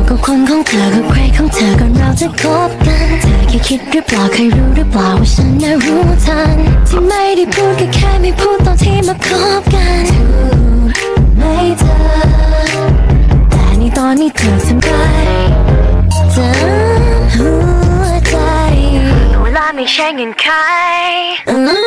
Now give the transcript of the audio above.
กับคนของเธอกับใครของเธอก่อนเราจะคบกันเธอแค่คิดหรือเปล่าเคยรู้หรือเปล่าว่าฉันน่ะรู้ทันที่ไม่ได้พูดก็แค่ไม่พูดตอนที่มาคบกันถูกไหมเธอแต่ในตอนนี้เธอทำไรเธอหัวใจเวลาไม่ใช่เงินใคร